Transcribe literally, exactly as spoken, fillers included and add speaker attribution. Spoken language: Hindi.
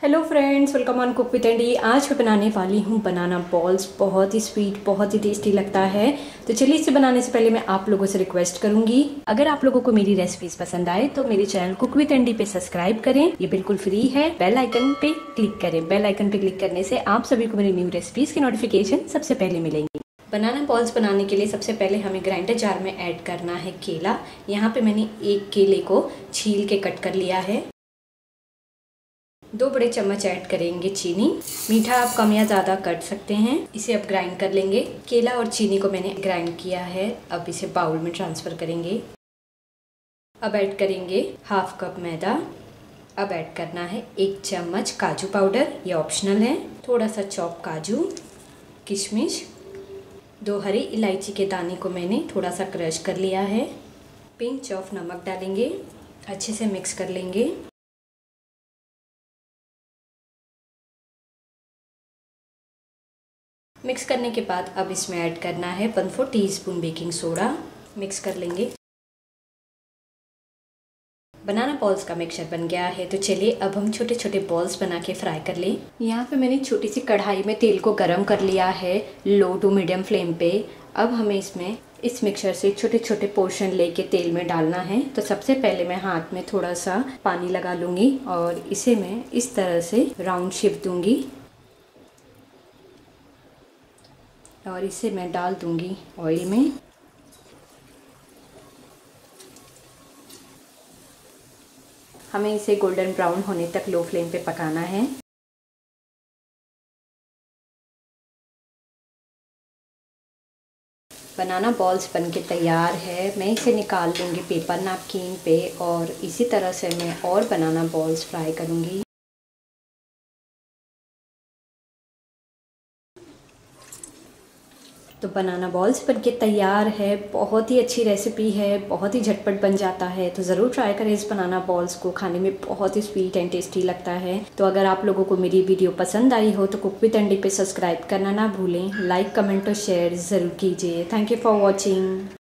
Speaker 1: Hello friends, welcome on cook with Andy. आज मैं बनाने वाली हूँ बनाना बॉल्स। बहुत ही स्वीट, बहुत ही टेस्टी लगता है। तो चलिए, इसे बनाने से पहले मैं आप लोगों से रिक्वेस्ट करूंगी, अगर आप लोगों को मेरी रेसिपीज पसंद आए तो मेरे चैनल कुक विद एंडी पे सब्सक्राइब करें। ये बिल्कुल फ्री है। बेल आइकन पे क्लिक करें। बेल आइकन पे क्लिक करने से आप सभी को मेरी न्यू रेसिपीज की नोटिफिकेशन सबसे पहले मिलेंगी। बनाना बॉल्स बनाने के लिए सबसे पहले हमें ग्राइंडर जार में ऐड करना है केला। यहाँ पे मैंने एक केले को छील के कट कर लिया है। दो बड़े चम्मच ऐड करेंगे चीनी। मीठा आप कम या ज़्यादा कर सकते हैं। इसे अब ग्राइंड कर लेंगे। केला और चीनी को मैंने ग्राइंड किया है। अब इसे बाउल में ट्रांसफ़र करेंगे। अब ऐड करेंगे हाफ कप मैदा। अब ऐड करना है एक चम्मच काजू पाउडर, ये ऑप्शनल है। थोड़ा सा चॉप काजू, किशमिश, दो हरी इलायची के दाने को मैंने थोड़ा सा क्रश कर लिया है। पिंच ऑफ नमक डालेंगे। अच्छे से मिक्स कर लेंगे। मिक्स करने के बाद अब इसमें ऐड करना है one four teaspoon baking soda. Mix कर लेंगे। बनाना बॉल्स का मिक्सचर बन गया है। तो चलिए अब हम छोटे छोटे बॉल्स बना के फ्राई कर लें। यहाँ पे मैंने छोटी सी कढ़ाई में तेल को गरम कर लिया है, लो टू मीडियम फ्लेम पे। अब हमें इसमें इस मिक्सचर से छोटे छोटे पोर्शन लेके तेल में डालना है। तो सबसे पहले मैं हाथ में थोड़ा सा पानी लगा लूँगी और इसे मैं इस तरह से राउंड शेप दूँगी और इसे मैं डाल दूंगी ऑयल में। हमें इसे गोल्डन ब्राउन होने तक लो फ्लेम पे पकाना है। बनाना बॉल्स बनके तैयार है। मैं इसे निकाल लूँगी पेपर नैपकिन पे और इसी तरह से मैं और बनाना बॉल्स फ्राई करूँगी। तो बनाना बॉल्स बनके तैयार है। बहुत ही अच्छी रेसिपी है, बहुत ही झटपट बन जाता है। तो ज़रूर ट्राई करें इस बनाना बॉल्स को। खाने में बहुत ही स्वीट एंड टेस्टी लगता है। तो अगर आप लोगों को मेरी वीडियो पसंद आई हो तो कुक विद एंडी पे सब्सक्राइब करना ना भूलें। लाइक, कमेंट और शेयर ज़रूर कीजिए। Thank you for watching.